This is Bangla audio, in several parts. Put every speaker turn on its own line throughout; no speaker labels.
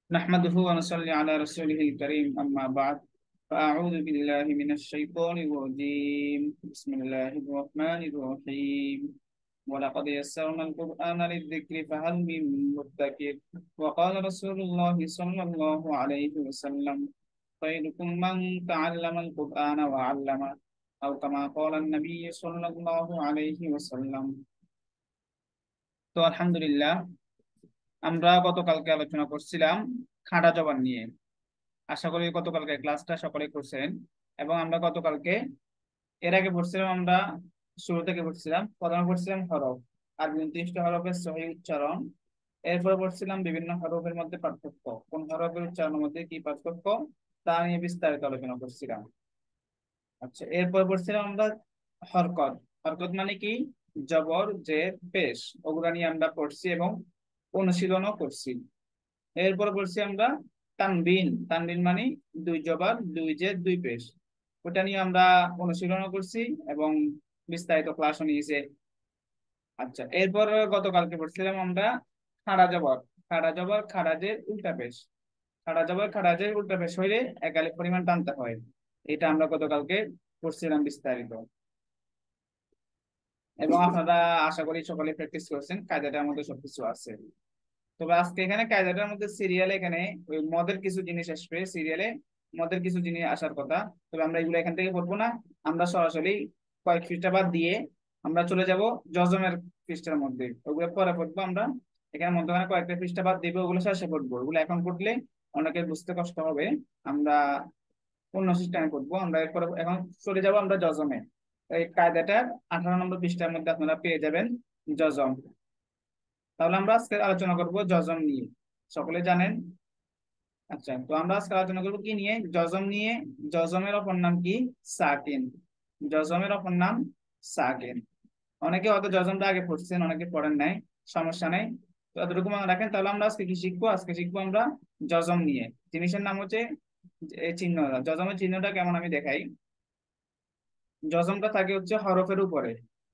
نحمده ونصلي على رسوله الكريم أما بعد فأعوذ بالله من الشيطان الرجيم بسم الله الرحمن الرحيم ولقد يسرنا القرآن للذكر فهل من مدكر وقال رسول الله صلى الله عليه وسلم خيركم من تعلم القرآن وعلمه أو كما قال النبي صلى الله عليه وسلم তো আলহামদুলিল্লাহ আমরা গতকালকে আলোচনা করছিলাম খাঁড়া জবান নিয়ে। আশা করি গতকালকে ক্লাসটা সকলে করছেন। এবং আমরা গতকালকে এর আগে পড়ছিলাম, আমরা শুরু থেকে পড়ছিলাম, প্রথমে পড়ছিলাম হরফ আর 29টা হরফের সহি উচ্চারণ। এরপরে পড়ছিলাম বিভিন্ন হরফের মধ্যে পার্থক্য, কোন হরফের উচ্চারণের মধ্যে কি পার্থক্য তা নিয়ে বিস্তারিত আলোচনা করছিলাম। আচ্ছা, এরপর পড়ছিলাম আমরা হরকত। হরকত মানে কি? জবর, জের, পেশ, ওগুলা নিয়ে আমরা পড়ছি এবং অনুশীলনও করছি। এরপর বলছি আমরা তানবিন। তানবিন মানে দুই জবর, দুই জের, দুই পেশ। ওটা নিয়ে আমরা অনুশীলনও করছি এবং বিস্তারিত ক্লাসও নিয়েছে। আচ্ছা, এরপর গতকালকে পড়ছিলাম আমরা খাড়া জবর। খাড়া জবর, খাড়া জের, উল্টা পেশ। খাড়া জবর, খাড়া জের, উল্টা পেশ হইলে এক আলিফ পরিমাণ টানতে হয়। এটা আমরা গতকালকে পড়ছিলাম বিস্তারিত। এবং আপনারা আশা করি সকলে প্র্যাকটিস করছেন, কায়দাটার মধ্যে সবকিছু আছে। তবে আজকে এখানে কায়দাটার মধ্যে সিরিয়ালে এখানে ওই মদের কিছু জিনিস আসবে, সিরিয়ালে মদের কিছু জিনিস আসার কথা। তবে আমরা এগুলো এখান থেকে পড়বো না, আমরা সরাসরি কয়েক পৃষ্ঠা বাদ দিয়ে আমরা চলে যাব জজমের পৃষ্ঠার মধ্যে, ওগুলো পরে পড়বো আমরা। এখানে মধ্যখানে কয়েকটা পৃষ্ঠা বাদ দিবে, ওগুলো শেষে পড়বো। ওগুলো এখন পড়লে অনেকের বুঝতে কষ্ট হবে। আমরা অন্য সিস্টেমে পড়বো। আমরা এরপর এখন চলে যাব আমরা জজমে। এই কায়দাটার 18 নম্বর পৃষ্ঠার মধ্যে আপনারা পেয়ে যাবেন জজম। তাহলে আমরা আজকে আলোচনা করব জজম নিয়ে, সকলে জানেন। আচ্ছা, তো আমরা আজকে আলোচনা করব কি নিয়ে? জজম নিয়ে। জজমের অপর নাম কি? সাকিন। জজমের অপর নাম সাকিন। অনেকে হয়তো জজমটা আগে পড়ছেন, অনেকে পড়েন নাই, সমস্যা নাই। তো এতটুকু মনে রাখেন। তাহলে আমরা আজকে কি শিখবো? আজকে শিখবো আমরা জজম নিয়ে। জিনিসের নাম হচ্ছে এই চিহ্নটা। জজমের চিহ্নটা কেমন আমি দেখাই। জজমটা থাকে হচ্ছে হরফের উপরে।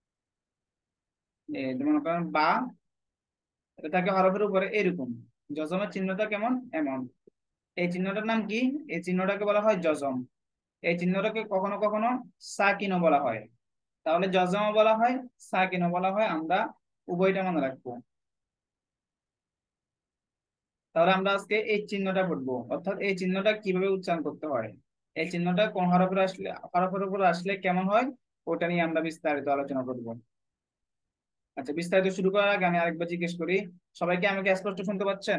মনে করেন বা, এটা থাকে হরফের উপরে এরকম। জজমের চিহ্নটা কেমন? এমন। এই চিহ্নটার নাম কি? এই চিহ্নটাকে বলা হয় জজম। এই চিহ্নটাকে কখনো কখনো সাকিনও বলা হয়। তাহলে জজমও বলা হয়, সাকিনও বলা হয়, আমরা উভয়টা মনে রাখবো। তাহলে আমরা আজকে এই চিহ্নটা পড়বো, অর্থাৎ এই চিহ্নটা কিভাবে উচ্চারণ করতে হয়, এই চিহ্নটা কোন হরফের আসলে, হরফের উপর আসলে কেমন হয়, ওটা নিয়ে আমরা বিস্তারিত আলোচনা করবো। আচ্ছা, বিস্তারিত শুরু করার আগে আমি আরেকবার জিজ্ঞেস করি, সবাই কি আমাকে স্পষ্ট শুনতে পাচ্ছেন?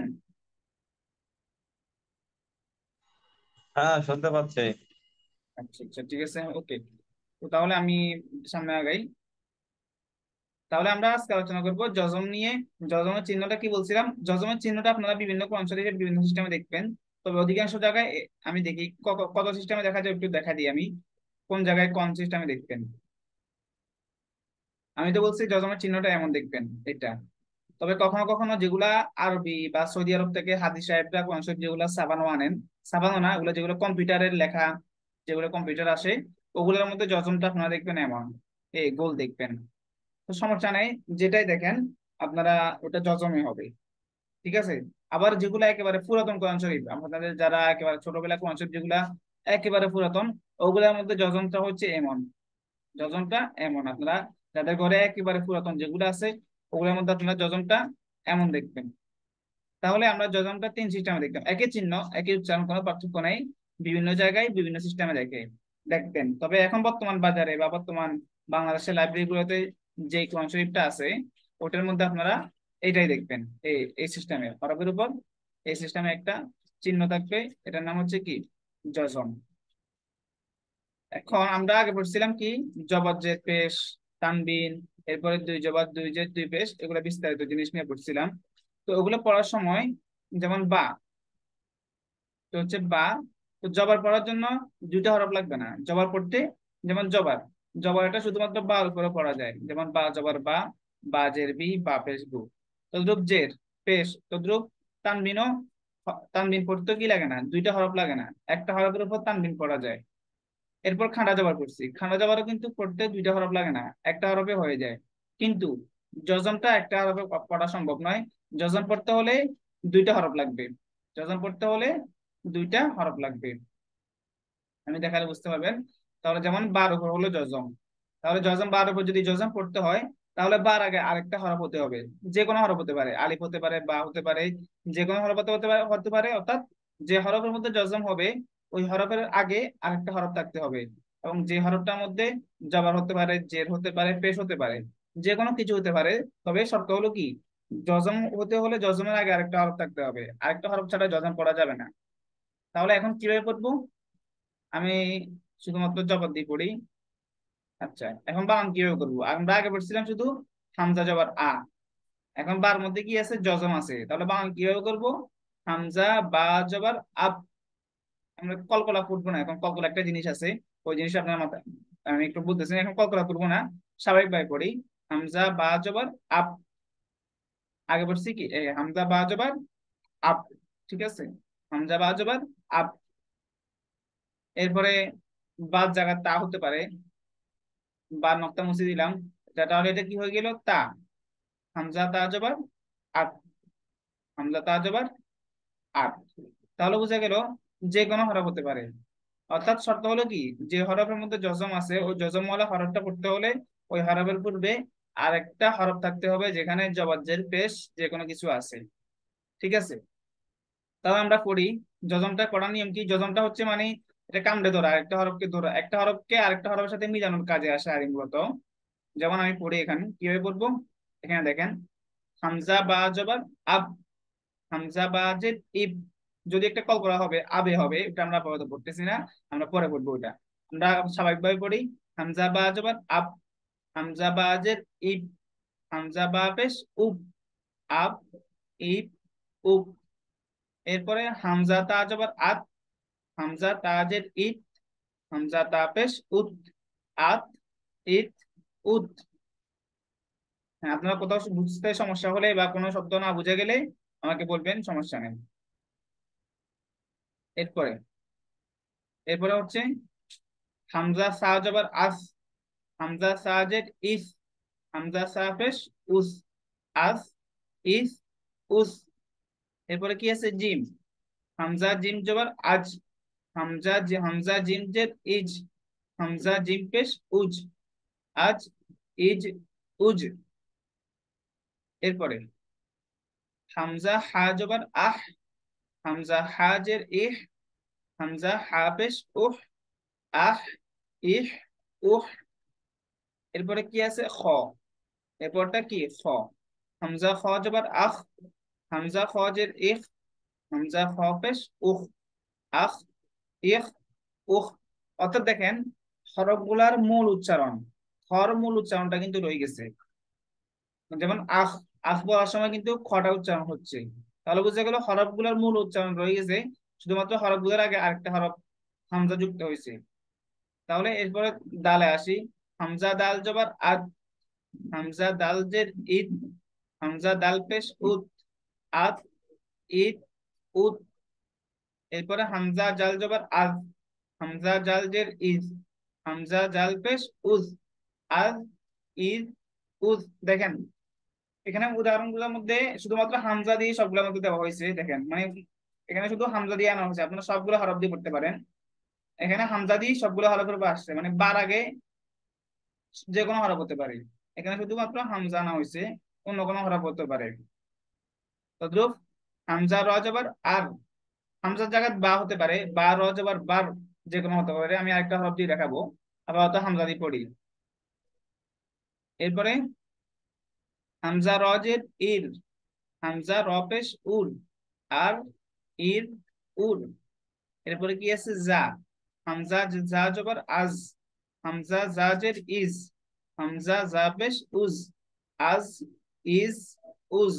হ্যাঁ, শুনতে পাচ্ছি।
আচ্ছা আচ্ছা, ঠিক আছে, ওকে। তো তাহলে আমি সামনে আগাই। তাহলে আমরা আজকে আলোচনা করব জজম নিয়ে। জজমের চিহ্নটা কি বলছিলাম? জজমের চিহ্নটা আপনারা বিভিন্ন কোরআন শরীফের বিভিন্ন সিস্টেমে দেখবেন। তবে অধিকাংশ জায়গায় আমি দেখি কত সিস্টেমে দেখা যায়, একটু দেখা দিই আমি কোন জায়গায় কোন সিস্টেমে দেখবেন। আমি তো বলছি জজমের চিহ্নটা এমন দেখবেন, এটা। তবে কখনো কখনো যেগুলা আরবি বা সৌদি আরব থেকে হাদিস সাহেবরা কোরআন শরীফ যেগুলা সাবানো আনেন, সাবানো না, ওগুলো যেগুলো কম্পিউটারের লেখা, যেগুলো কম্পিউটার আসে, ওগুলোর মধ্যে জজমটা আপনারা দেখবেন এমন, এই গোল দেখবেন। তো সমস্যা নেই, যেটাই দেখেন আপনারা ওটা জজমে হবে, ঠিক আছে। আবার যেগুলা একেবারে পুরাতন কোরআন শরীফ, আপনাদের যারা একেবারে ছোটবেলা কোরআন শরীফ যেগুলা একেবারে পুরাতন, ওগুলোর মধ্যে জজমটা হচ্ছে এমন। জজমটা এমন, আপনারা যাদের ঘরে একেবারে পুরাতন যেগুলো আছে, ওগুলোর মধ্যে আপনারা জজমটা এমন দেখবেন। তাহলে আমরা জজমটা তিন সিস্টেমে দেখতাম, একই চিহ্ন, একই উচ্চারণ, কোনো পার্থক্য নাই, বিভিন্ন জায়গায় বিভিন্ন সিস্টেমে দেখতেন। তবে এখন বর্তমান বাজারে বা বর্তমান বাংলাদেশের লাইব্রেরিগুলোতে যে কোরআন শরীফটা আছে, ওটার মধ্যে আপনারা এইটাই দেখবেন, এই এই সিস্টেমে হরফের উপর এই সিস্টেমে একটা চিহ্ন থাকবে, এটার নাম হচ্ছে কি? জজম। এখন আমরা আগে পড়ছিলাম কি? জবর, জের, পেশ, তানবিন, এরপরে দুই জবর, দুই জের, দুই পেশ, এগুলো বিস্তারিত জিনিস নিয়ে পড়ছিলাম। তো ওগুলো পড়ার সময়, যেমন বা, তো হচ্ছে বা, তো জবর পড়ার জন্য দুইটা হরফ লাগবে না জবর পড়তে। যেমন জবর, জবর এটা শুধুমাত্র বা উপরে পড়া যায়, যেমন বা জবর বা, বা জের বি, বা পেশ বু। তদ্রুপ জের, পেশ, তদ্রুপ তানবিনও। তানবিন পড়তে কি লাগে না, দুইটা হরফ লাগে না, একটা হরফের উপর তানবিন পড়া যায়। এরপর খাঁড়া জবর পড়ছি, খাঁড়া জবরও কিন্তু পড়তে দুইটা হরফ লাগে না, একটা হরফে হয়ে যায়। কিন্তু জজমটা একটা হরফে পড়া সম্ভব নয়, জজম পড়তে হলে দুইটা হরফ লাগবে। জজম পড়তে হলে দুইটা হরফ লাগবে, আমি দেখালে বুঝতে পারবেন। তাহলে যেমন বার উপর হলো জজম, তাহলে জজম বার উপর যদি জজম পড়তে হয় তাহলে বার আগে আরেকটা হরফ হতে হবে। যে কোনো হরফ হতে পারে, আলিফ হতে পারে, বা হতে পারে, যে কোনো হরফ হতে পারে অর্থাৎ যে হরফের মধ্যে জজম হবে ওই হরফের আগে আরেকটা হরফ থাকতে হবে। এবং যে হরফটার মধ্যে জবর হতে পারে, জের হতে পারে, পেশ হতে পারে, যে কোনো কিছু হতে পারে। তবে শর্ত হলো কি, জজম হতে হলে জজমের আগে আরেকটা হরফ থাকতে হবে, আরেকটা হরফ ছাড়া জজম পড়া যাবে না। তাহলে এখন কিভাবে পড়বো, আমি শুধুমাত্র জবর দিয়ে পড়ি। আচ্ছা, এখন বানান কিভাবে করবো, আমরা আগে পড়ছিলাম শুধু হামজা জবর আ, এখন বার মধ্যে কি আছে, জজম আছে, তাহলে বানান কিভাবে করবো, হামজা বা জবর আব। আমরা কলকলা ফুটবো না, এখন কলকলা একটা জিনিস আছে, ওই জিনিসটা আপনার মাথায় আমি একটু বলতেছি, এখন কলকলা করবো না, স্বাভাবিকভাবে পড়ি। হামজা বা জবর আব, আগে পড়ছি কি হামজা বা জবর আব, ঠিক আছে, হামজা বা জবর আব। এরপরে বাদ জায়গা তা হতে পারে, বা নক্তা মুছে দিলাম, তাহলে এটা কি হয়ে গেল, তা। হামজা তা জবর আত, হামজা তা জবর আত। তাহলে বোঝা গেল যে কোনো হরফ হতে পারে। অর্থাৎ শর্ত হলো কি, যে হরফের মধ্যে জজম আছে ওই জজম ওয়ালা হরফটা পড়তে হলে ওই হরফের পূর্বে আরেকটা হরফ থাকতে হবে যেখানে জবর জের পেশ যে কোনো কিছু আছে, ঠিক আছে। তাহলে আমরা পড়ি, জজমটা পড়ার নিয়ম কি, জজমটা হচ্ছে মানে এটা কামড়ে ধরা, একটা হরফকে ধরা, একটা হরফকে আরেকটা হরফের সাথে মিলানোর কাজে আসে আর মূলত। যেমন আমি পড়ি, এখানে কিভাবে পড়বো, এখানে দেখেন, হামজা বা জবর আব, হামজা বা জের ইব, যদি একটা কল করা হবে আবে হবে, এটা আমরা আপাতত পড়তেছি না, আমরা পরে পড়বো ওটা। আমরা স্বাভাবিকভাবে পড়ি, হামজা বা জবর আব, হামজা বা জের ইব, হামজা বা পেশ উব, আব, ইব, উব। এরপরে হামজা তা জবর আত, হামজা তা জের ইত, হামজা তা পেশ উত, আত, ইত, উত। হ্যাঁ, আপনারা কোথাও বুঝতে সমস্যা হলে বা কোনো শব্দ না বুঝে গেলে আমাকে বলবেন, সমস্যা নেই। এরপরে এরপরে হচ্ছে হামজা সা জবর আস, হামজা সা জের ইস, হামজা সা পেশ উস, আস, ইস, উস। এরপরে কি আছে, জিম, হামজা জিম জবর আজ, হামজা জিম জের ইজ, হামজা জিম পেশ উজ, আজ, ইজ, উজ। এরপরে হামজা হা জবর আহ, হামজা হা জের ইহ, হামজা হা পেশ উহ, আহ, ইহ, উহ। এরপরে কি আছে, খ, এরপরটা কি, খ, হামজা খ জবর আখ, হামজা খ জের ইখ, হামজা খ পেশ উখ, আখ, ইখ, উখ। অর্থাৎ দেখেন হরফগুলার মূল উচ্চারণ, খর মূল উচ্চারণটা কিন্তু রয়ে গেছে। যেমন আখ, আখ বলার সময় কিন্তু খটা উচ্চারণ হচ্ছে, তাহলে বুঝা গেল হরফগুলার মূল উচ্চারণ রয়ে গেছে, শুধুমাত্র হরফগুলোর আগে আরেকটা হরফ হামজা যুক্ত হয়েছে। তাহলে এরপরে দালে আসি, হামজা দাল জবর আদ, হামজা দাল জের ইদ, হামজা দাল পেশ উদ, আদ, ইদ, উদ। এরপরে হামজা জাল জবর আজ, হামজা জাল জের ইজ, হামজা জাল পেশ উজ, আজ, ইজ, উজ। দেখেন এখানে উদাহরণগুলোর মধ্যে শুধুমাত্র হামজা দিয়ে সবগুলোর মধ্যে দেওয়া হয়েছে, দেখেন মানে এখানে শুধু হামজা দিয়ে আনা হয়েছে, আপনারা সবগুলো হরফ দিয়ে পড়তে পারেন। এখানে হামজা দিয়ে সবগুলো হরফের উপর আসছে, মানে বার আগে যে কোনো হরফ হতে পারে, এখানে শুধুমাত্র হামজা আনা হয়েছে, অন্য কোনো হরফ হতে পারে। তদ্রুপ হামজা র জবর আর, হামজার জায়গায় বা হতে পারে, বা র জবর বার, যে কোনো হতে পারে। আমি আরেকটা হরফ দিয়ে দেখাবো, আপাতত হামজা দিয়ে পড়ি। এরপরে হামজা র জের ইর, হামজা র পেশ উর, আর, ইর, উর। এরপরে কি আছে, যা, হামজা যা জবর আজ, হামজা জা জের ইজ, হামজা জা পেশ উজ, আজ, ইজ, উজ।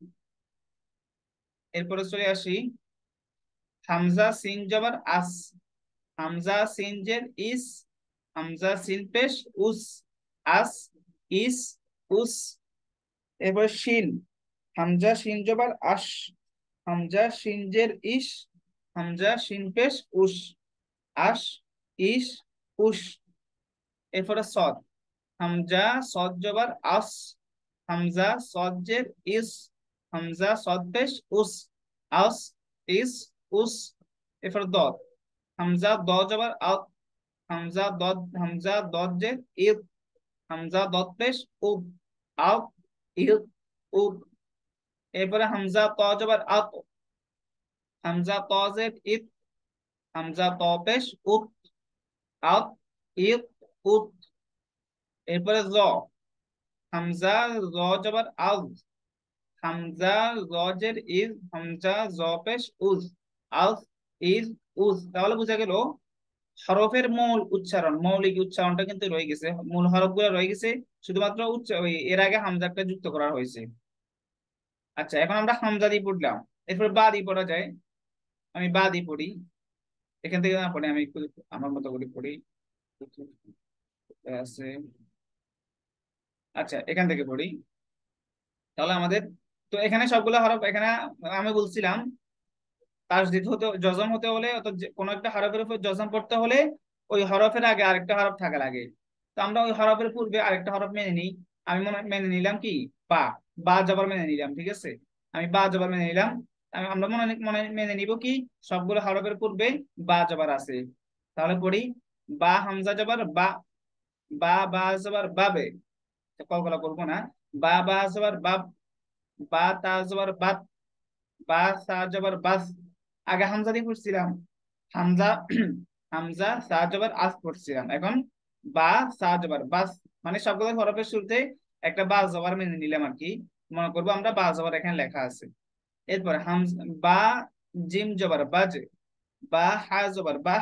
এরপরে চলে আসি, হামজা সিন জবর আস, হামজা সিন জের ইস, হামজা সিন পেশ উস, আস, ইস, উস। এরপর শিন, হামজা শিন জবর আশ, হামজা শিন জের ইস, হামজা শিন পেশ উস, আশ, ইস, উস। এরপরে সদ, হামজা সদ জবর আস, হামজা সদ জের ইস, হামজা সদ পেশ উস, আস, ইস, উস। এরপর দদ, হামজা দ জবর আল, হামজা দদ জের ইদ, হামজা দদ পেশ উদ, আল, ইদ, উদ। এরপরে হামজা ত জবর আত, হামজা ত জের ইদ, হামজা ত পেশ উদ, আত, ইদ, উদ। এরপরে জ, হামজা জ জবর আল, হামজা জের ইজ, হামজা জ পেশ উজ, আলফ, ইজ, উজ। তাহলে বোঝা গেল হরফের মূল উচ্চারণ, মৌলিক উচ্চারণটা কিন্তু রয়ে গেছে, মূল হরফগুলো রয়ে গেছে, শুধুমাত্র এর আগে হামজাটা যুক্ত করা হয়েছে। আচ্ছা, এখন আমরা হামজা দিয়ে পড়লাম, এরপর বা দিয়ে পড়া যায়। আমি বা দিয়ে পড়ি, এখান থেকে না পড়ে আমি একটু আমার মতো করে পড়ি, আছে। আচ্ছা, এখান থেকে পড়ি। তাহলে আমাদের, তো এখানে সবগুলো হরফ, এখানে আমি বলছিলাম তাসদিদ হতে, জজম হতে হলে, অর্থাৎ কোনো একটা হরফের উপর জজম করতে হলে ওই হরফের আগে আরেকটা হরফ থাকা লাগে। তো আমরা ওই হরফের পূর্বে আরেকটা হরফ মেনে নিই। আমি মেনে নিলাম কি, বা, বা জবর মেনে নিলাম, ঠিক আছে। আমি বা জবর মেনে নিলাম। আমরা মনে মনে মেনে নিব কি, সবগুলো হরফের পূর্বে বা জবর আছে। তাহলে পড়ি, বা হামজা জবর বা, বা জবর বাবে, কলকলা করবো না। বা জবর বাব, বা তা জবর বাত, বা সা জবর বাস। আগে হামজা দিয়ে পড়ছিলাম, হামজা হামজা সা জবর আস পড়ছিলাম, এখন বা সা জবর বাস। মানে সবগুলো হরফের শুরুতে একটা বা জবর মেনে নিলাম আর কি। মনে করবো আমরা বা জবর এখানে লেখা আছে। এরপর বা জিম জবর বাজ, বা হা জবর বাহ,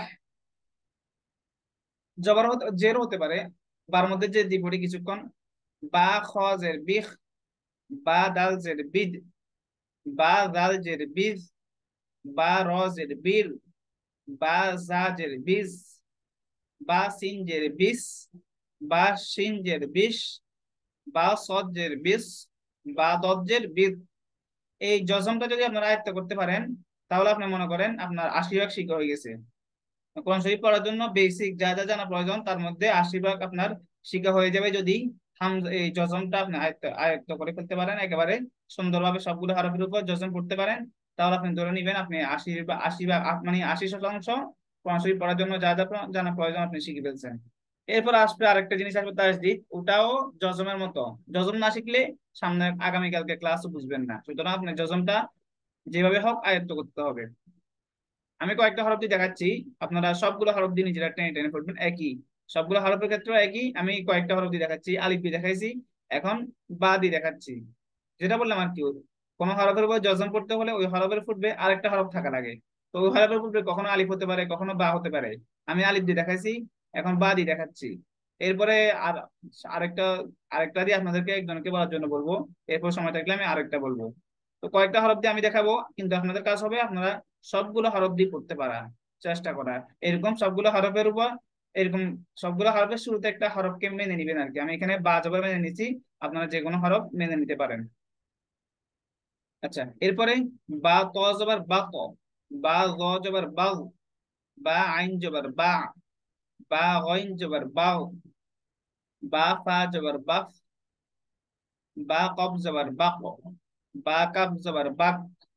জবর জের হতে পারে, বার মধ্যে যে দি পড়ি কিছুক্ষণ। বা খ জের বিখ, বা দাল জের বিদ, বা দাল জের বিজ, বা র জের বীর, বা জাজের বিজ, বা সিনজের বিস, বা সিনজের বিশ, বা সজ্জের বিস, বা দজ্জের বিদ। এই জজমটা যদি আপনারা আয়ত্ত করতে পারেন, তাহলে আপনি মনে করেন আপনার 80 ভাগ শিক্ষা হয়ে গেছে। কোরআন শরীফ পড়ার জন্য বেসিক যা যা জানা প্রয়োজন তার মধ্যে 80 ভাগ আপনার শিক্ষা হয়ে যাবে, যদি এই জজমটা আপনি আয়ত্ত আয়ত্ত করে ফেলতে পারেন, একেবারে সুন্দরভাবে সবগুলো হরফের উপর জজম করতে পারেন। তাহলে আপনি ধরে নিবেন আপনি 80 ভাগ, মানে 80% কোরআন শরীফ পড়ার জন্য যা যা জানা প্রয়োজন আপনি শিখে ফেলছেন। এরপর আসবে আরেকটা জিনিস, আসবে তাসদিদ, ওটাও জজমের মতো। জজম না শিখলে সামনে আগামীকালকে ক্লাসও বুঝবেন না, সুতরাং আপনি জজমটা যেভাবে হোক আয়ত্ত করতে হবে। আমি কয়েকটা হরফ দিয়ে দেখাচ্ছি, আপনারা সবগুলো হরফ দিয়ে নিজেরা টেনে টেনে পড়বেন একই, সবগুলো হরফের ক্ষেত্রে একই। আমি কয়েকটা হরফ দিয়ে দেখাচ্ছি, আলিফ দিয়ে দেখাইছি, এখন বা দিয়ে দেখাচ্ছি। যেটা বললাম আর কি, কোন হরফের উপর জজম করতে হলে ওই হরফের পূর্বে আরেকটা হরফ থাকা লাগে। তো ওই হরফের পূর্বে কখনো আলিফ হতে পারে, কখনো বা হতে পারে। আমি আলিফ দিয়ে দেখাইছি, এখন বা দিয়ে দেখাচ্ছি। এরপরে আর আরেকটা আরেকটা দিয়ে আপনাদেরকে একজনকে বলার জন্য বলবো, এরপর সময় থাকলে আমি আরেকটা বলবো। তো কয়েকটা হরফ দিয়ে আমি দেখাবো, কিন্তু আপনাদের কাজ হবে আপনারা সবগুলো হরফ দিয়ে পড়তে পারা, চেষ্টা করা। এরকম সবগুলো হরফের উপর, এরকম সবগুলো হরফের শুরুতে একটা হরফকে মেনে নিবেন আর কি। আমি এখানে বা জবর মেনে নিচ্ছি, আপনারা যে কোনো হরফ মেনে নিতে পারেন। আচ্ছা, এরপরে বা ত জবর বা ত, বা গ জবর বাউ, বা আইন জবর বা, বা গইন জবর বাউ, বা ফা জবর বাফ, বা কব জবর বাক, বা কাব জবর বাক,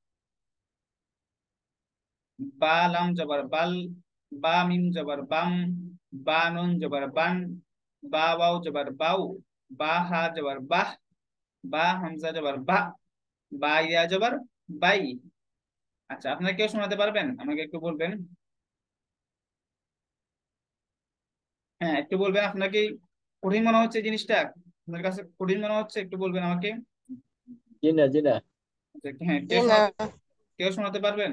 বা লাম জবর বাল, বা মিম জবর বাম, বা নুন জবর বান, বা ওয়াও জবর বাউ, বা হা জবর বাহ, বা হামজা জবর বা, বা ইয়া জবর বাই। আচ্ছা, আপনারা কেউ শোনাতে পারবেন? আমাকে একটু বলবেন। হ্যাঁ, একটু বলবেন। আপনার কি কঠিন মনে হচ্ছে জিনিসটা? আপনার কাছে কঠিন মনে হচ্ছে? একটু বলবেন আমাকে।
জি না, জি না।
আচ্ছা, হ্যাঁ,
জি না।
কেউ শোনাতে পারবেন?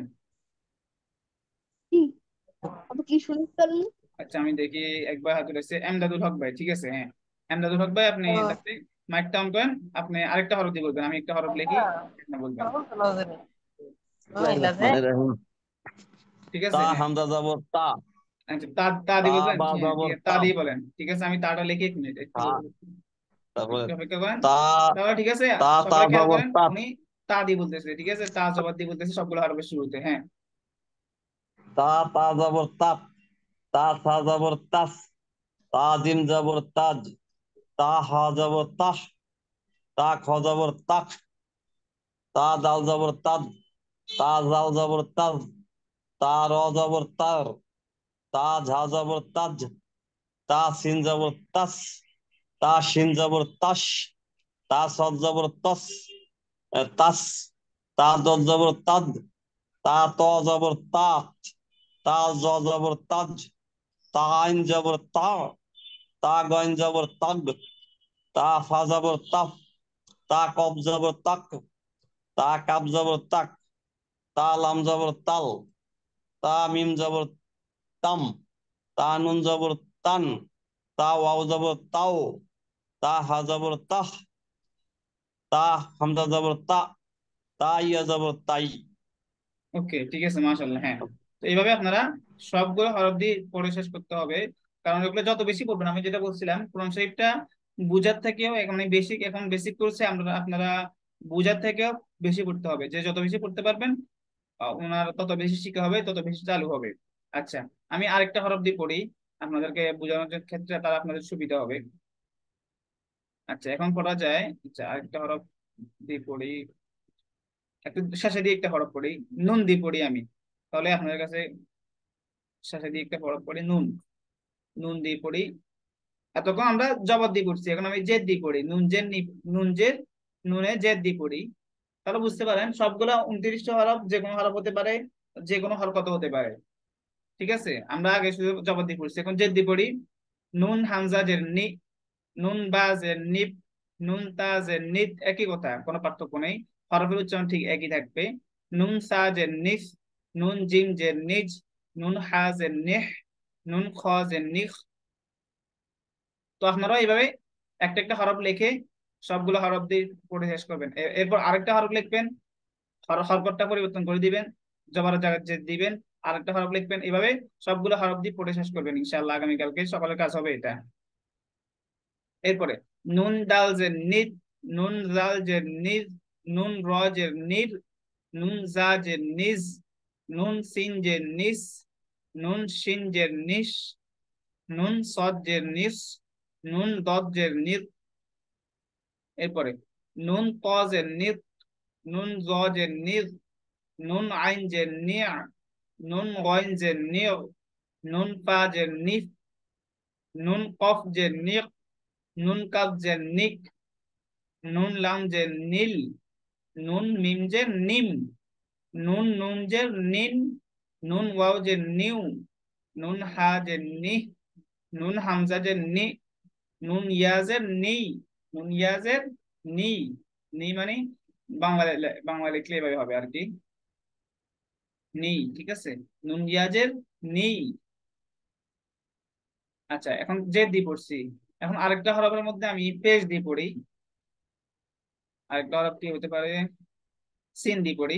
কি আপনি কি শুনতে পারলেন?
আচ্ছা, আমি দেখি, একবার হাত উঠেছে এমদাদুল হক ভাই, ঠিক আছে, হ্যাঁ। এমদাদুল হক ভাই, আপনি তাহলে মাইকটা অন করেন। আপনি আরেকটা হরফ দিয়ে বলবেন, আমি একটা হরফ লিখি, আপনি বলবেন।
বিসমিল্লাহির রহমানির রহিম।
ঠিক
তা
আছে, হ্যাঁ।
হামজা যাবর তা,
আচ্ছা, তা তা
তা
দিয়ে বলবেন,
বা
হ্যাঁ, ঠিক
যাবর
আছে, তা
তাম,
দিয়ে বলেন, ঠিক আছে। আমি তাটা লিখে 1 মিনিট একটু
তা, তারপরে
একটু অপেক্ষা করেন।
তা,
তাহলে ঠিক আছে,
তা তা
সবাই খেয়াল
যাবর
করেন,
তাত,
উনি তা দিয়ে বলতেছে, ঠিক আছে, তা জবাব দিয়ে বলতেছে সবগুলো হরফের শুরুতে, হ্যাঁ।
তা তা যাবর তাত, তা থা যাবর তাস, তা জিম যাবর তাজ, তা হা যাবর তাস, তা খ যাবর তাক, তা দাল যাবর তাদ, তা জাল জবর তাজ, তা র জবর তার, তা ঝা জবর তাজ, তা সিন জবর তাস, তা শিন জবর তাস, তা সদ জবর তস, তাস, তা দদ জবর তাদ, তা ত জবর তাত, তা জ জবর তাজ, তা আইন জবর তা, তা গইন জবর তাগ, তা ফা জবর তাফ, তা কব জবর তাক, তা কাব জবর তাক, তা লাম জবর তাল, তা মিম জবর তাম, তা নুন জবর তান, তা ওয়াও জবর তাও, তা হা জবর তাহ, তা হামজা জবর তা, তা ইয়া জবর তাই।
ওকে, ঠিক আছে, মাশাআল্লাহ। হ্যাঁ, তো এইভাবে আপনারা সবগুলো হরফ দিয়ে পড়ে শেষ করতে হবে। কারণ এগুলো যত বেশি পড়বেন, আমি যেটা বলছিলাম কোরআন শরীফটা বুঝার থেকেও মানে বেসিক, এখন বেসিক করছে, আমরা আপনারা বুঝার থেকেও বেশি পড়তে হবে। যে যত বেশি পড়তে পারবেন ওনার তত বেশি শিখা হবে, তত বেশি চালু হবে। আচ্ছা, আমি আরেকটা হরফ দিয়ে পড়ি, আপনাদেরকে বোঝানোর ক্ষেত্রে তার আপনাদের সুবিধা হবে। আচ্ছা, এখন পড়া যায়। আচ্ছা, আরেকটা হরফ দিয়ে পড়ি, একটু শেষে দিয়ে একটা হরফ পড়ি, নুন দিয়ে পড়ি আমি, তাহলে আপনাদের কাছে শেষে দিয়ে একটা হরফ পড়ি, নুন। নুন দিয়ে পড়ি। এতক্ষণ আমরা জবর দিয়ে পড়ছি, এখন আমি জেদ দিয়ে পড়ি, নুন জেদ নুন জেদ, নুনে জেদ দিয়ে পড়ি। তাহলে বুঝতে পারেন সবগুলা 29টা হরফ, যে কোনো হরফ হতে পারে, যে কোনো হরকত হতে পারে। ঠিক আছে, আমরা আগে শুধু জবর দিয়ে পড়ছি, এখন জেদ দিয়ে পড়ি। নুন হামজা জের নি, নুন বা জের নিব, নুন তা জের নিত, একই কথা, কোনো পার্থক্য নেই, হরফের উচ্চারণ ঠিক একই থাকবে। নুন সা জের নিস, নুন জিম জের নিজ, নুন হা জের নিহ, নুন খ জের নিখ। তো আপনারা এইভাবে একটা একটা হরফ লিখে সবগুলো হরফ দিয়ে পড়ে শেষ করবেন। এরপর আরেকটা হরফ লিখবেন, হরফটা পরিবর্তন করে দিবেন, জবরের জায়গায় জেদ দিবেন, আরেকটা হরফ লিখবেন, এইভাবে সবগুলো হরফ দিয়ে পড়ে শেষ করবেন ইনশাআল্লাহ। আগামীকালকে সকালের কাজ হবে এটা। এরপরে নুন দাল জের নিদ, নুন জাল জের নিজ, নুন র জের নির, নুন জা জের নিজ, নুন সিন জের নিস, নুন শিন জের নিস, নুন সদ জের নিস, নুন দদ জের নির। এরপরে নুন ত জের নিত, নুন জ জের নিজ, নুন আইন জের নিয়া, নুন গইন জের নিয়, নুন পা জের নিফ, নুন কফ জের নিক, নুন কাফ জের নিক, নুন লাম জের নীল, নুন মিম জের নিম, নুন নুন জের নিন, নুন ওয়াও জের নিউ, নুন হা জের নিহ, নুন হামজা জের নি, নুন ইয়াজের নি, নুন ইয়াজের নি। নি মানে বাংলা লিখলে এভাবে হবে আর কি, নি। ঠিক আছে, নুন ইয়াজের নি। আচ্ছা, এখন জেদ দিয়ে পড়ছি। এখন আরেকটা হরফের মধ্যে আমি পেশ দিয়ে পড়ি। আরেকটা হরফ কি হতে পারে? সিন দিয়ে পড়ি,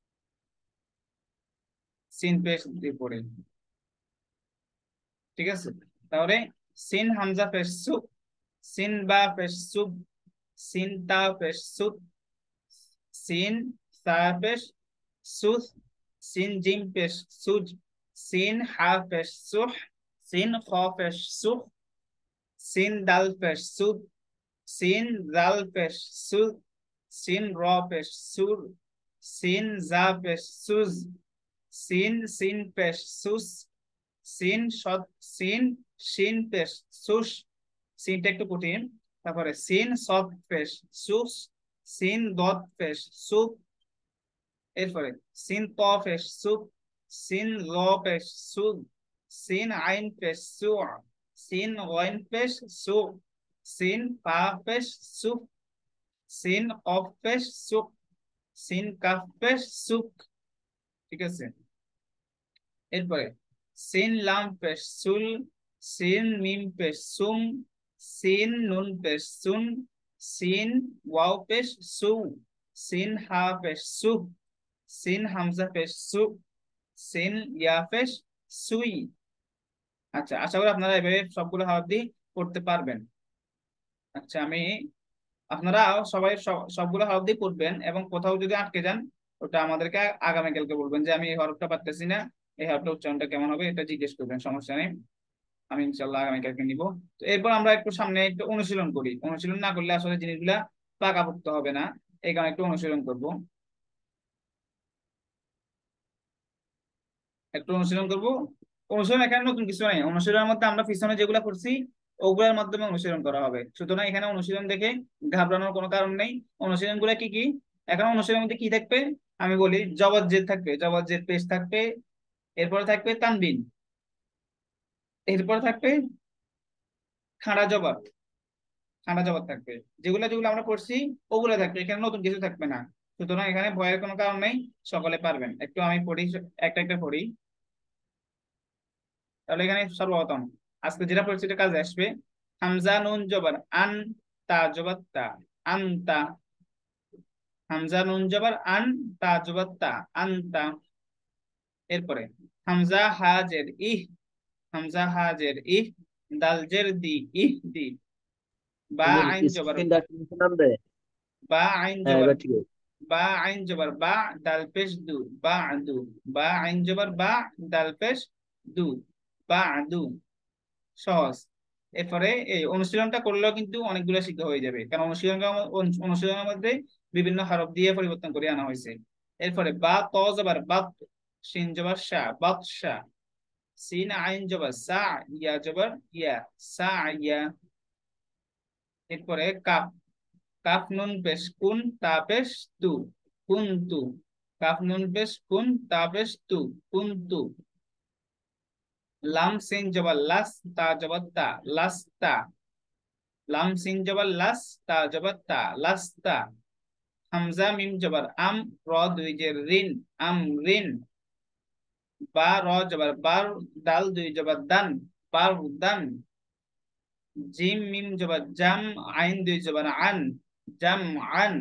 সিন পেশ দিয়ে পড়ি। ঠিক আছে, তাহলে সিন হামজা পেশ সু, সিন বা পেশ সুব, সিন তা পেশ সুত, সিন সা পেশ সুস, সিন জিম পেশ সুজ, সিন হা পেশ সুহ, সিন খ পেশ সুখ, সিন দাল পেশ সুদ, সিন জাল পেশ সুদ, সিন র পেশ সুর, সিন জা পেশ সুজ, সিন সিন পেশ সুস, সিন সদ সিন শিন পেশ সুস, সিনটা একটু কঠিন। তারপরে সিন সদ পেশ সুস, সিন দদ পেশ সুপ। এরপরে সিন ত পেশ সুপ, সিন র পেশ সুদ, সিন আইন পেশ সু, সিন গইন পেশ সু, সিন ফা পেশ সুফ, সিন কফ পেশ সুক, সিন কাফ পেশ সুক। ঠিক আছে, এরপরে সিন লাম পেশ সুল, সিন মিম পেশ সুম, সিন নুন পেশ সুন, সিন ওয়াও পেশ সু, সিন হা পেশ সু, সিন হামজা পেশ সু, সিন ইয়া পেশ সুই। আচ্ছা, আশা করি আপনারা এভাবে সবগুলো হরফ দিয়ে পড়তে পারবেন। আচ্ছা, আপনারা সবাই সবগুলো হরফ দিয়ে পড়বেন, এবং কোথাও যদি আটকে যান ওটা আমাদেরকে আগামীকালকে বলবেন যে আমি এই হরফটা পারতেছি না, এই হরফটা উচ্চারণটা কেমন হবে, এটা জিজ্ঞেস করবেন, সমস্যা নেই, আমি ইনশাল্লাহ আগামীকালকে নিব। তো এরপর আমরা একটু সামনে একটু অনুশীলন করি, অনুশীলন না করলে আসলে জিনিসগুলা পাকাপোক্ত হবে না, এই কারণে একটু অনুশীলন করব। একটু অনুশীলন করবো। অনুশীলন এখানে নতুন কিছু নাই, অনুশীলনের মধ্যে আমরা পিছনে যেগুলো করছি ওগুলোর মাধ্যমে অনুশীলন করা হবে, সুতরাং এখানে অনুশীলন দেখে ঘাবড়ানোর কোনো কারণ নেই। অনুশীলন গুলা কি কি? এখন অনুশীলনের মধ্যে কি থাকবে আমি বলি। জবর জেদ থাকবে, জবর জেদ পেশ থাকবে, এরপরে থাকবে তানবিন, এরপরে থাকবে খাড়া জবর, খাড়া জবর থাকবে। যেগুলো যেগুলো আমরা পড়ছি ওগুলো থাকবে, এখানে নতুন কিছু থাকবে না, সুতরাং এখানে ভয়ের কোনো কারণ নেই, সকলে পারবেন। একটু আমি পড়ি, একটা একটা পড়ি। তাহলে এখানে সর্বপ্রথম আজকে যেটা পড়ছি এটা কাজে আসবে। হামজা নুন জবর আন, তা জবর তা, আনতা। হামজা নুন জবর আন, তা জবর তা, আনতা। এরপরে হামজা হাজের ইহ, হামজা হাজের ইহ, দাল জের দি, ইহ দি। বা
তুমি
আইন জবর,
স্ক্রিনটা একটু নাম দে।
বা আইন
হ্যাঁ,
জবর,
এবার ঠিক আছে।
বা আইন জবর বা, দাল পেশ দু, বা দু। বা আইন জবর বা, দাল পেশ দু, বা দু। সহজ। এরপরে এই অনুশীলনটা করলেও কিন্তু অনেকগুলো শিক্ষা হয়ে যাবে, কারণ অনুশীলনের মধ্যে বিভিন্ন হরফ দিয়ে পরিবর্তন করে আনা হয়েছে। এরপরে বা ত জবর বাত, শিন জবর শা, বাত শা। সিন আইন জবর সা, ইয়া জবর ইয়া, সা ইয়া। এরপরে কাফ, কাফ নুন পেশ কুন, তা পেশ তু, কুনতু। কাফ নুন পেশ কুন, তা পেশ তু, কুনতু। লাম সিন জবর লাস, তা জবর তা, লাস্তা। লাম সিন জবর লাস, তা জবর তা, লাস্তা। হামজা মিম জবর আম, র দুই জের রিন, আম রিন। বা র জবর বার, দাল দুই জবর দান, বার দান। জিম মিম জবর জাম, আইন দুই জবর আন, জাম আন।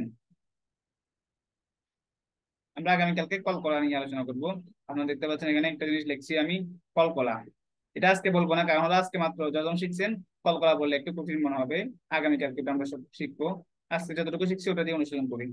আমরা আগামীকালকে কলকলা নিয়ে আলোচনা করব। আপনারা দেখতে পাচ্ছেন এখানে একটা জিনিস লিখছি আমি, কলকলা। এটা আজকে বলবো না, কারণ হলো আজকে মাত্র যখন শিখছেন, কলকলা বললে একটু কঠিন মনে হবে। আগামীকালকে আমরা সব শিখবো, আজকে যতটুকু শিখছি ওটা দিয়ে অনুশীলন করি।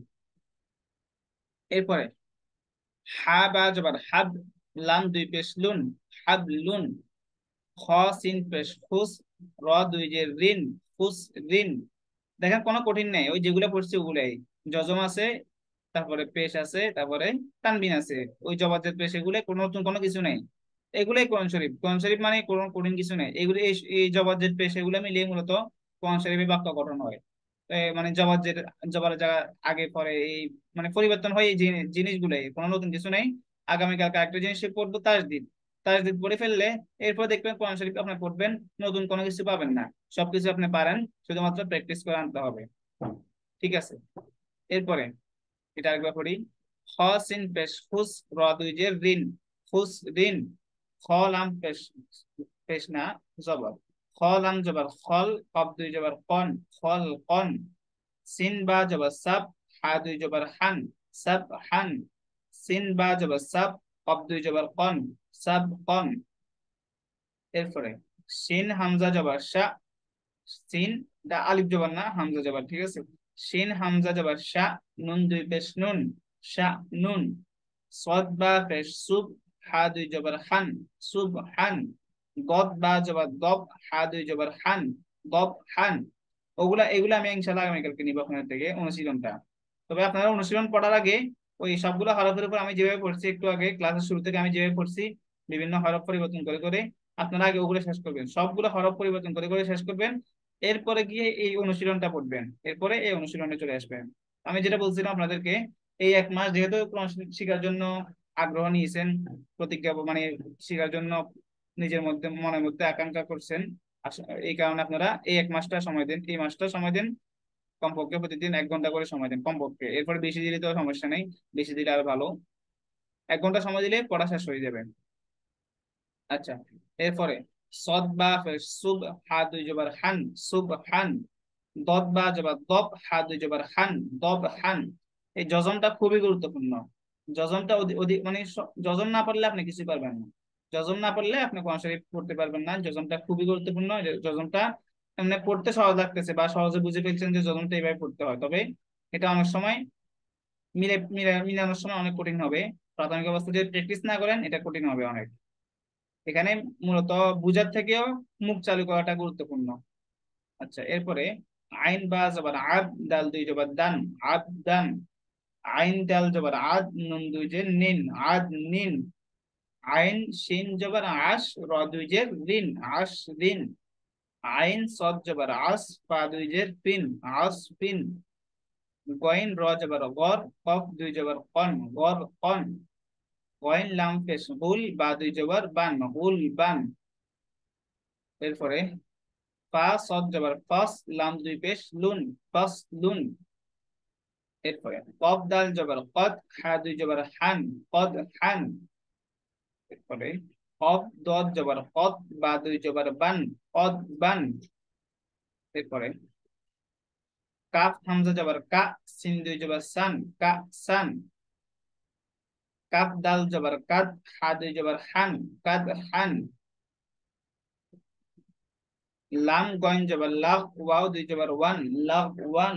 এরপরে হা বা জবর হাব, লাম দুই পেশ লুন, হাব লুন। খ সিন পেশ খুস, র দুই যে রিন, খুস রিন। দেখেন কোনো কঠিন নেই, ওই যেগুলো পড়ছি ওগুলাই। যজম আছে, তারপরে পেশ আছে, তারপরে তানবিন আছে, ওই জবাদের পেশ, এগুলো কোনো নতুন কোনো কিছু নেই। এগুলাই কোরআন শরীফ, কোরআন শরীফ মানে কোনো কঠিন কিছু নেই। এগুলো এই জবাদের পেশ এগুলো মিলিয়ে মূলত কোরআন শরীফের বাক্য গঠন হয়। মানে জবাদের, জবার জায়গা আগে পরে এই মানে পরিবর্তন হয় এই জিনিসগুলাই, কোনো নতুন কিছু নেই। আগামীকালকে একটা জিনিস পড়বো তাজদিদ, তাজদিদ পড়ে ফেললে এরপর দেখবেন কোরআন শরীফ আপনি পড়বেন, নতুন কোনো কিছু পাবেন না, সবকিছু আপনি পারেন, শুধুমাত্র প্র্যাকটিস করে আনতে হবে। ঠিক আছে। এরপরে এটা আরেকবার পড়ি। খ সিন পেশ খুস, র দুই জের রিন, খুস রিন। খ লাম পেশ, পেশ না জবর, খ লাম জবর খল, কফ দুই জবর কন, খল কন। সিন বা জবর সাব, হা দুই জবর হান, সাব হান। সিন বা জবর সাব, কফ দুই জবর কন, সাব কন। এরপরে সিন হামজা জবর শা, সিন দা আলিফ জবর না, হামজা জবর, ঠিক আছে। সিন হামজা জবর শা, নুন দুই পেশ নুন, শা নুন। সদ বা পেশ সুব, হা দুই জবর খান, সুব হান। গদ বা জবর দব, হা দুই জবর হান, দব হান। ওগুলা এগুলা আমি ইনশাআল্লাহ আগামীকালকে নিব আপনাদের থেকে অনুশীলনটা। তবে আপনারা অনুশীলন পড়ার আগে ওই সবগুলো হরফের উপর আমি যেভাবে পড়ছি একটু আগে ক্লাসের শুরু থেকে আমি যেভাবে পড়ছি, বিভিন্ন হরফ পরিবর্তন করে করে আপনারা আগে ওগুলো শেষ করবেন, সবগুলো হরফ পরিবর্তন করে করে শেষ করবেন। এরপরে গিয়ে এই অনুশীলনটা পড়বেন, এরপরে এই অনুশীলনে চলে আসবেন। আমি যেটা বলছিলাম আপনাদেরকে, এই এক মাস যেহেতু কোরআন শেখার জন্য আগ্রহ নিয়েছেন, প্রতিজ্ঞা মানে শেখার জন্য নিজের মধ্যে মনের মধ্যে আকাঙ্ক্ষা করছেন, এই কারণে আপনারা এই এক মাসটা সময় দেন, এই মাসটা সময় দেন। কমপক্ষে প্রতিদিন 1 ঘন্টা করে সময় দেন কমপক্ষে, এরপরে বেশি দিলে তো সমস্যা নেই, বেশি দিলে আর ভালো। 1 ঘন্টা সময় দিলে পড়া শেষ হয়ে যাবে। আচ্ছা। এরপরে সদ বা ফের সুব, হা দুই জবর হান, সুব হান। দদ বা জবর দব, হা দুই জবর হান, দব হান। এই যজমটা খুবই গুরুত্বপূর্ণ। যজমটা অধিক মানে যজম না পড়লে আপনি কিছু পারবেন না, যজম না পড়লে আপনি কোরআন শরীফ পড়তে পারবেন না। যজমটা খুবই গুরুত্বপূর্ণ। যজমটা এমনি পড়তে সহজ লাগতেছে বা সহজে বুঝে ফেলছেন যে যজমটা এইভাবে পড়তে হয়, তবে এটা অনেক সময় মিলানোর সময় অনেক কঠিন হবে। প্রাথমিক অবস্থা যদি প্র্যাকটিস না করেন এটা কঠিন হবে অনেক। এখানে মূলত বুঝার থেকেও মুখ চালু করাটা গুরুত্বপূর্ণ। আচ্ছা। এরপরে আইন বা জবর আদ, দাল দুই জবর দান, আদ দান। আইন দাল জবর আদ, নুন দুই যে নিন, আদ নিন। আইন শিন জবর আশ, র দুই জের রিন, আশ রিন। আইন সদ জবর আস, ফা দুই জের ফিন, আস ফিন। গইন র জবর গর, কফ দুই জবর কন, গর কন। গইন লাম পেশ গুল, বা দুই জবর বান, গুল বান। এরপরে ফা সদ জবর ফাস, লাম দুই পেশ লুন, ফাস লুন। এরপরে কফ দাল জবর কদ, হা দুই জবর হান, কদ হান। এরপরে কফ দদ জবর কদ, বা দুই জবর বান, কদ বান। এরপরে কাফ হামজা জবর কা, সিন দুই জবর সান, কা সান। কাফ দাল জবর কাদ, হা দুই জবর হান, কাদ হান। লাম গইন জবর লাগ, ওয়াও দুই জবর ওয়ান, লাগ ওয়ান।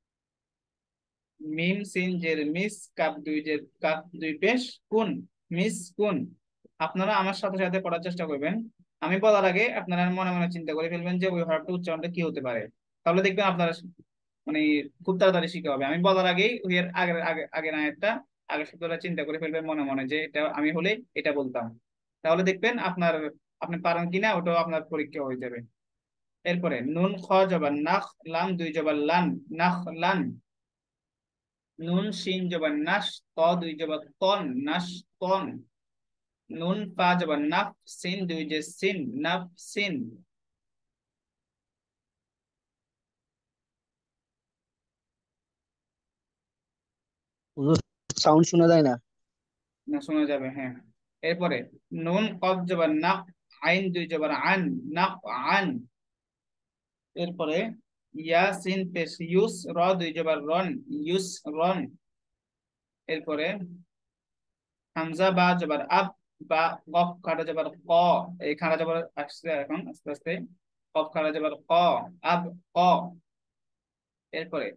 মিম সিন জের মিস, কাফ দুই জের কাফ দুই পেশ কুন, মিস কুন। আপনারা আমার সাথে সাথে পড়ার চেষ্টা করবেন। আমি বলার আগে আপনারা মনে মনে চিন্তা করে ফেলবেন যে ওই হরফটা উচ্চারণটা কি হতে পারে। তাহলে দেখবেন আপনারা মানে খুব তাড়াতাড়ি শিখা হবে। আমি বলার আগেই ওই এর আগের আগের আয়াতটা, আগের শব্দটা চিন্তা করে ফেলবেন মনে মনে, যে এটা আমি হলে এটা বলতাম। তাহলে দেখবেন আপনি পারেন কিনা, ওটাও আপনার পরীক্ষা হয়ে যাবে। এরপরে নুন খ জবর নাখ, লাম দুই জবর লান, নাখ লান। নুন শিন জবর নাশ, ত দুই জবর তন, নাশ তন। নুন ফা জবর নাফ, সিন দুই যে সিন, নাফ সিন।
সাউন্ড শোনা যায় না।
না, শোনা যাবে, হ্যাঁ। এরপরে নুন কফ জবর নাক, আইন দুই জবর আন, নাক আন। এরপরে ইয়া সিন পেশ ইউস, র দুই জবর রন, ইউস রন। এরপরে হামজা বা জবর আব, বা কফ খাড়া জবর ক। এই খাড়া জবর আসছে এখন আস্তে আস্তে। কফ খাড়া জবর ক, আব ক। এরপরে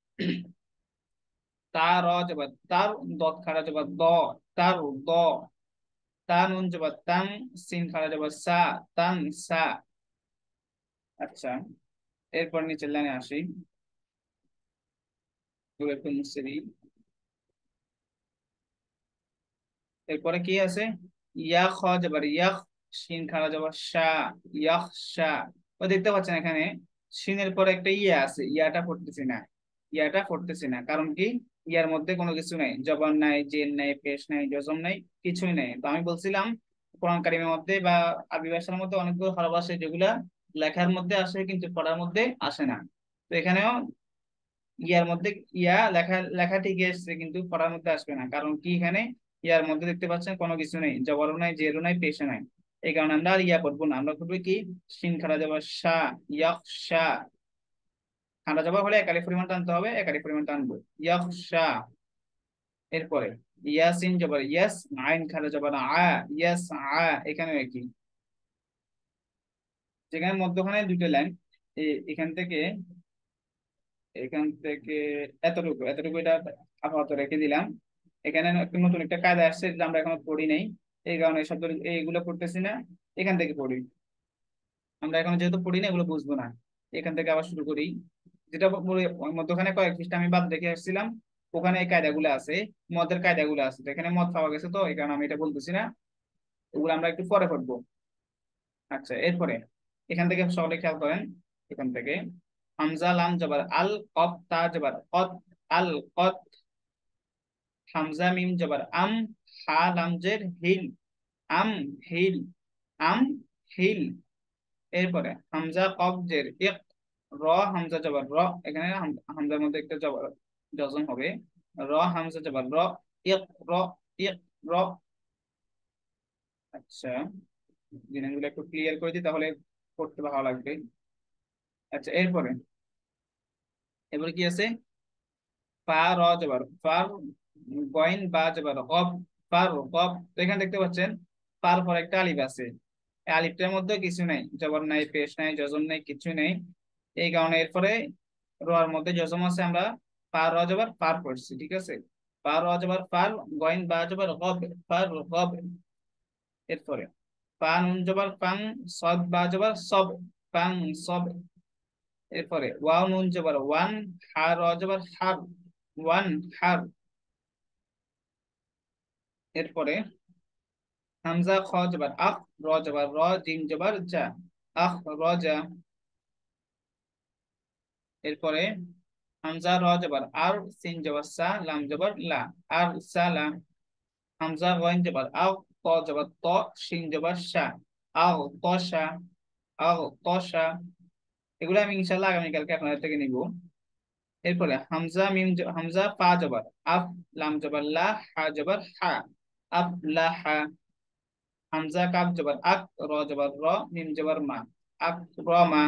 তা র জবর তার, দত খাড়া জবর দ, তার দ। তা নুন জবর তান, সিন খাড়া জবর সা, তান সা। আচ্ছা, এরপর নিচের লাইনে আসি। একটু মুছে দিই। এরপরে কি আছে? ইয়া খ জবর ইয়াখ, শিন খাড়া জবর শা, ইয়াখ শা। ও দেখতে পাচ্ছেন এখানে শিনের পরে একটা ইয়া আছে, ইয়াটা পড়তেছি না, কারণ কি? ইয়ার মধ্যে কোনো কিছু নাই, জবর নাই, জের নাই, পেশ নাই, জজম নাই, কিছুই নাই। তো আমি বলছিলাম কোরআন কারিমের মধ্যে বা আরবি ভাষার মধ্যে অনেকগুলো হরফ আছে যেগুলা লেখার মধ্যে আসে কিন্তু পড়ার মধ্যে আসে না। তো এখানেও ইয়ার মধ্যে ইয়া লেখা লেখা ঠিকই এসছে কিন্তু পড়ার মধ্যে আসবে না, কারণ কি? এখানে ইয়ার মধ্যে দেখতে পাচ্ছেন কোনো কিছু নেই, জবরও নাই, জেরও নাই, পেশও নাই। এই কারণে আমরা আর ইয়া করবো না, আমরা করবো কি? শিন খাড়া যাবার শা, ইয়াখশা। খাড়া যাবা হলে একালি পরিমাণ টানতে হবে, একালি পরিমাণ টানবো, ইয়াখশা। এরপরে ইয়াসিন জবর ইয়াস, আইন খাড়া যাবার আ, ইয়াস আ। এখানেও একই, যেখানে মধ্যখানে দুটো লাইন, এখান থেকে এখান থেকে এতটুকু এতটুকু এটা আপাতত রেখে দিলাম। এখানে একটা নতুন একটা কায়দা আসছে যেটা আমরা এখনো পড়ি নাই, এই কারণে এই শব্দ এইগুলো পড়তেছি না, এখান থেকে পড়ি। আমরা এখন যেহেতু পড়ি না এগুলো বুঝবো না, এখান থেকে আবার শুরু করি। যেটা মধ্যখানে কয়েক পৃষ্ঠা আমি বাদ রেখে আসছিলাম, ওখানে এই কায়দাগুলো আছে, মদের কায়দাগুলো আছে। তো এখানে মদ পাওয়া গেছে, তো এই কারণে আমি এটা বলতেছি না, ওগুলো আমরা একটু পরে পড়বো। আচ্ছা, এরপরে এখান থেকে সকলে খেয়াল করেন। এখান থেকে হামজা লাম জবর আল, কফ তা জবর কত, আল কত। হামজা মিম জবর আম, হা লাম জের হিল, আম হিল, আম হিল। এরপরে হামজা কফ জের ইক, র হামজা জবর র। এখানে হামজার মধ্যে একটা জবর জজম হবে, র হামজা জবর র, ইক র, ইক র। আচ্ছা, জিনিসগুলো একটু ক্লিয়ার করে দিই, তাহলে পড়তে ভালো লাগবে। আচ্ছা, এরপরে এবারে কি আছে? ফা র জবর ফার, গইন বা জবর গব, ফার গব। তো এখানে দেখতে পাচ্ছেন ফার পর একটা আলিফ আছে, এই আলিফটার মধ্যে কিছু নাই, জবর নাই, পেশ নাই, জজম নাই, কিছু নেই। এই কারণে এরপরে রর মধ্যে জজম আছে, আমরা ফা র জবর ফার পড়ছি, ঠিক আছে? ফা র জবর ফার, গইন বা জবর গব, ফার গব। এরপরে ফা নুন জবর ফাং, সদ বা জবর সব, ফাং সব। এরপরে ওয়াও নুন জবর ওয়ান, হা র জবর হার, ওয়ান হার। এরপরে হামজা খ জবর আখ, র জবর র, জিম জবর জা, আখ রজা। এরপরে হামজা র জবর আর, সিন জবর সা, লাম জবর লা, আর সালা। হামজা গইন জবর আও, ত জবর ত, শিন জবর শা, আও তশা, আও তশা। এগুলো আমি ইনশাআল্লাহ আগামীকালকে আপনাদের থেকে নিব। এরপরে হামজা মিম হামজা ফা জবর আফ, লাম জবর লা, হা জবর হা, আফ লা হা। হামজা কাব জবর আক, র জবর র, মিম জবর মা, আক র মা।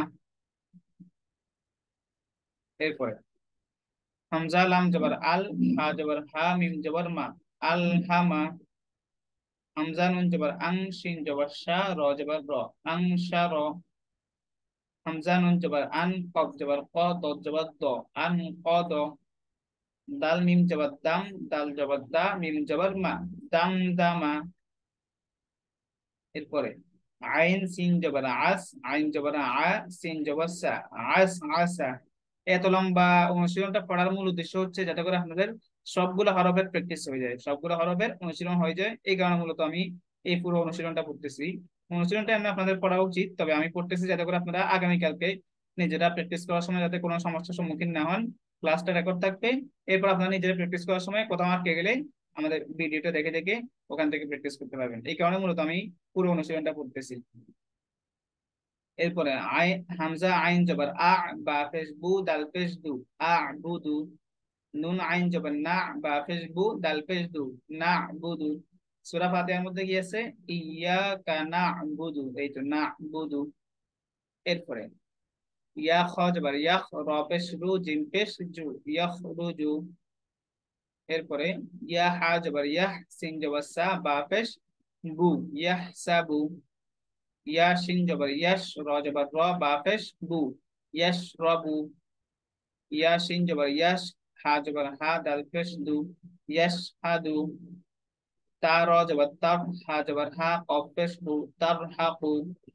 এরপরে হামজা লাম জবর আল, হা জবর হা, মিম জবর মা, আল হামা। হামজা নুন জবর আং, শিন জবর শা, র জবর র, আং শা র। হামজা নুন জবর আন, কফ জবর ক, দ জবর দ, আন ক দ। দাল মিম জবর দাম, দাল জবর দা, মিম জবর মা, দাম দামা। এরপরে আইন সিন জবর আস, আইন জবর আ, সিন জবর সা, আস আসা। এত লম্বা অনুশীলনটা পড়ার মূল উদ্দেশ্য হচ্ছে যাতে করে আপনাদের সবগুলো হরফের প্র্যাকটিস হয়ে যায়, সবগুলো হরফের অনুশীলন হয়ে যায়। এই কারণে মূলত আমি এই পুরো অনুশীলনটা পড়তেছি। অনুশীলনটা এমনি আপনাদের পড়া উচিত, তবে আমি পড়তেছি যাতে করে আপনারা আগামীকালকে নিজেরা প্র্যাকটিস করার সময় যাতে কোনো সমস্যার সম্মুখীন না হন। ক্লাসটা রেকর্ড থাকবে, এরপর আপনারা নিজেরা প্র্যাকটিস করার সময় কোথাও আটকে গেলে আমাদের ভিডিওটা দেখে দেখে ওখান থেকে প্র্যাকটিস করতে পারবেন। এই কারণে মূলত আমি পুরো অনুশীলনটা পড়তেছি। এরপরে আই, হামজা আইন জবর আ, বা পেশ বু, দাল পেশ দু, আ বুদু। নুন আইন জবর না, বা পেশ বু, দাল পেশ দু, না বুদু। সূরা ফাতিহার মধ্যে কি আছে? ইয়াকা না'বুদু, এই তো না'বুদু। এরপরে ইয়া খ জবর ইয়াখ, র পেশ রু, জিম পেশ জু, ইয়াখরুজু। এরপরে ইয়া হা জবর ইয়াহ, সিন জবর সা, বা পেশ বু, ইয়াহসাবু। ইয়া শিন জবর ইয়াশ, র জবর র, বা পেশ বু, ইয়াশরাবু। ইয়া শিন জবর ইয়াশ, হা জবর হা, দাল পেশ দু, ইয়াশহাদু। তা র জবর তার, হা জবর হা, কফ পেশ হু, তারহাকু।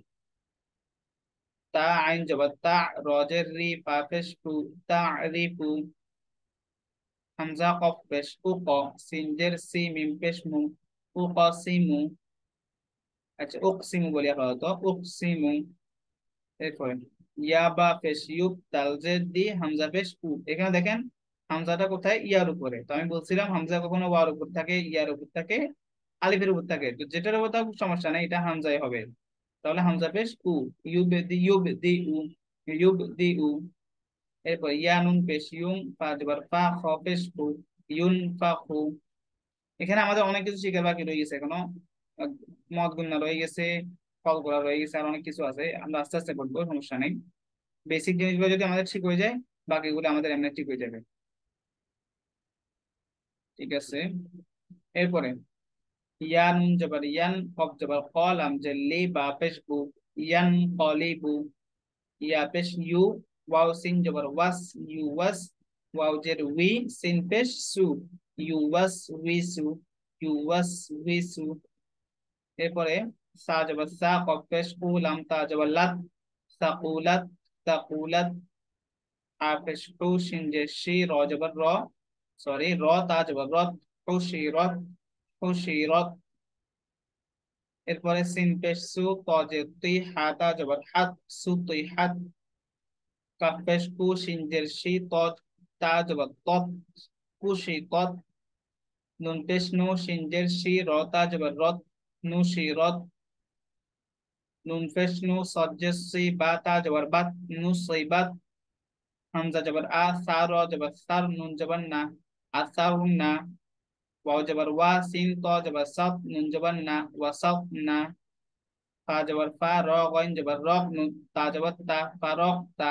তা আইন জবর তা, র জের রি, পা পেশ হু, তারিফু। হামজা কফ পেশ উক, সিন জের সি, মিম পেশ মু, উকাসিমু। আচ্ছা উকসিমু বলি আপাতত, উকসিমু। এরপরে ইয়া বা পেশ ইউব, দাল জের দি, হামজা পেশ উ। এখানে দেখেন হামজাটা কোথায়? ইয়ার উপরে। তো আমি বলছিলাম হামজা কখনো ওয়ার উপর থাকে, ইয়ার উপর থাকে, আলিফের উপর থাকে। তো যেটার উপর থাকুক সমস্যা নাই, এটা হামজাই হবে। তাহলে হামজা পেশ উ, ইউব দি, ইউব দি উ, ইউব দি উ। এরপর ইয়া নুন পেশ ইউম, ফা জবর ফা, খ পেশ ফু, ইউন ফা খু। এখানে আমাদের অনেক কিছু শিখার বাকি রয়ে গেছে এখনো। আহ, মদ গুণনা রয়ে গেছে, ফল করা রয়ে গেছে, আর অনেক কিছু আছে। আমরা আস্তে আস্তে করবো, সমস্যা নেই। বেসিক জিনিসগুলো যদি আমাদের ঠিক হয়ে যায়, বাকিগুলো আমাদের এমনি ঠিক হয়ে যাবে। ঠিক আছে। এরপরে ইয়া নুন জবর ইয়ান, কফ জবর ক, লাম জের লি, বা পেশ বু, ইয়ান কলিবু। ইয়া পেশ ইউ, ওয়াও সিন জবর ওয়াস, ইউ ওয়াস। ওয়াও জের উই, সিন পেশ সু, ইউ ওয়াস উইসু, ইউ ওয়াস উইসু। এরপরে সা জবর সা, কফ পেশ কু, লাম তা জবর লাত, সাকুলাত, তাকুলাত। হা পেশ হু, শিন জের শি, র জবর র, সরি র তা জবর রত, হুশিরত, হুশিরত। এরপরে সিন পেশ সু, ত জের তুই, হা তা জবর হাত, সু তুই হাত। কাফ পেশ কু, শিন জের শি, ত তা জবর তত, কুশি তত। নুন পেশ নু, শিন জের শি, র তা জবর রত, নুশিরত। নুন পেশ নু, সদ জের সি, বা তা জবর বাত, নুসিবাত। হামজা জবর আ, সা র জবর সার, নুন জবর না, আসাউনা। ওয়াও জবর ওয়া, সিন ত জবর সাত, নুন জবর না, ওয়াসাত না। ফা জবর ফা, র গইন জবর রক, নুন তা জবর তা, ফারক তা।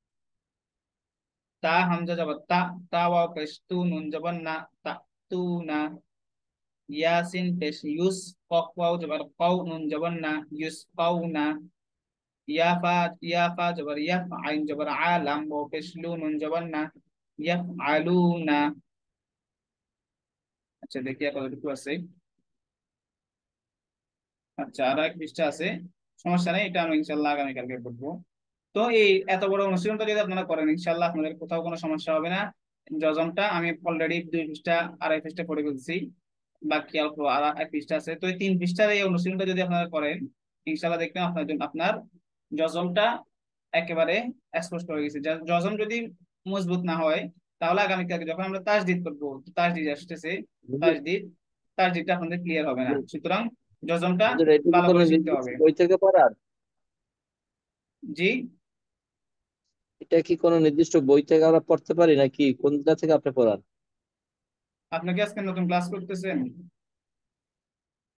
তা হামজা জবর তা, তা ওয়াও পেশ তু, নুন জবর না, তা তু না। ইয়াসিন পেশ ইউস, কফ ওয়াও জবর কও, নুন জবর না, ইউস কও না। ইয়াফা, ইয়াফা জবর ইয়াফ, আইন জবর আ, লাম ওয়াও পেশ লু, নুন জবর না, ইয়াফ আলু না। আচ্ছা দেখি আর কতটুকু আছে। আচ্ছা আর এক পৃষ্ঠা আছে, সমস্যা নেই, এটা আমি ইনশাল্লাহ আগামীকালকে করবো। তো এই এত বড় অনুশীলনটা যদি আপনারা করেন ইনশাল্লাহ আপনাদের কোথাও কোনো সমস্যা হবে না। জজমটা আমি অলরেডি 2 পৃষ্ঠা, 2.5 পৃষ্ঠা পড়ে ফেলছি। বাকি অল্প আর এক পৃষ্ঠা আছে, তো এই 3 পৃষ্ঠার এই অনুশীলনটা যদি আপনারা করেন ইনশাআল্লাহ দেখবেন আপনার জন্য আপনার জজমটা একেবারে স্পষ্ট হয়ে গেছে। জজম যদি মজবুত না হয় তাহলে আগামীকালকে যখন আমরা তাজদিদ করবো, তাজদিদ আসতেছে,
হুজুর,
তাজদিদ তাজদিদটা আপনাদের ক্লিয়ার হবে না।
হুজুর,
সুতরাং জজমটা
হুজুর, এটা কি
ভালো
কোনো
করে শিখতে
নির্দিষ্ট
হবে।
বই থেকে পড়ার?
জি,
এটা কি কোনো নির্দিষ্ট বই থেকে আমরা পড়তে পারি নাকি কোনটা থেকে আপনি পড়ান?
আপনি কি আজকে নতুন ক্লাস করতেছেন?